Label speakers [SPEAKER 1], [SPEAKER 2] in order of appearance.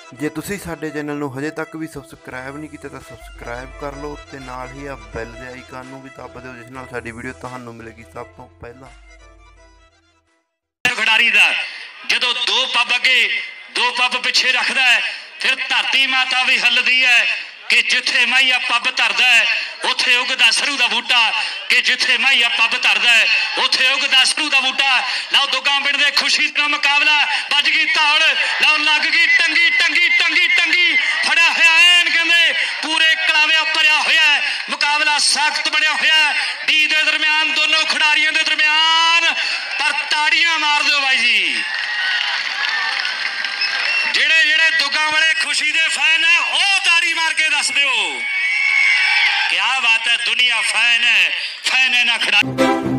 [SPEAKER 1] ਜੇ ਤੁਸੀਂ ਸਾਡੇ ਚੈਨਲ ਨੂੰ ਹਜੇ ਤੱਕ ਵੀ ਸਬਸਕ੍ਰਾਈਬ ਨਹੀਂ ਕੀਤਾ ਤਾਂ ਸਬਸਕ੍ਰਾਈਬ ਕਰ ਲਓ ਤੇ ਨਾਲ ਹੀ ਆ ਬੈਲ ਦੇ ਆਈਕਨ ਨੂੰ ਵੀ ਦੱਬ ਦਿਓ, ਜਿਸ ਨਾਲ ਸਾਡੀ ਵੀਡੀਓ ਤੁਹਾਨੂੰ ਮਿਲੇਗੀ ਸਭ ਤੋਂ ਪਹਿਲਾਂ।
[SPEAKER 2] ਖਿਡਾਰੀ ਦਾ ਜਦੋਂ ਦੋ ਪੱਬ ਅੱਗੇ ਦੋ ਪੱਬ ਪਿੱਛੇ ਰੱਖਦਾ ਹੈ, ਫਿਰ ਧਰਤੀ ਮਾਤਾ ਵੀ ਹੱਲਦੀ ਹੈ ਕਿ ਜਿੱਥੇ ਮਾਈਆ ਪੱਬ ਧਰਦਾ ਹੈ ਉੱਥੇ ਉਗਦਾ ਸਰੂ ਦਾ ਬੂਟਾ, ਕਿ ਜਿੱਥੇ ਮਾਈਆ ਪੱਬ ਧਰਦਾ ਹੈ ਉੱਥੇ ਉਗਦਾ ਸਰੂ ਦਾ ਬੂਟਾ। ਲਓ ਦੁੱਗਾ ਪਿੰਡ ਦੇ ਖੁਸ਼ੀ ਦਾ ਮੁਕਾਬਲਾ, ਵੱਜ ਗਈ ਧੌਲ, ਲਓ ਲੱਗ ਗਈ ਟੰਗੀ ਟੰਗੀ ਟੰਗੀ ਟੰਗੀ, ਫੜਿਆ ਹੋਇਆ ਐਨ ਕਹਿੰਦੇ ਪੂਰੇ ਕਲਾਵੇ ਭਰਿਆ ਹੋਇਆ ਮੁਕਾਬਲਾ, ਸਖਤ ਬਣਿਆ ਹੋਇਆ ਡੀ ਦੇ ਦਰਮਿਆਨ, ਦੋਨੋਂ ਖਿਡਾਰੀਆਂ ਦੇ ਦਰਮਿਆਨ। ਪਰ ਤਾੜੀਆਂ ਮਾਰ ਦਿਓ ਬਾਈ ਜੀ, ਜਿਹੜੇ ਜਿਹੜੇ ਦੁੱਗਾ ਵਾਲੇ ਖੁਸ਼ੀ ਦੇ ਫੈਨ ਹੈ ਉਹ ਤਾੜੀ ਮਾਰ ਕੇ ਦੱਸ ਦਿਓ। ਕਿਆ ਬਾਤ ਹੈ, ਦੁਨੀਆ ਫੈਨ ਹੈ ਨਾ ਖਿਡਾਰੀ।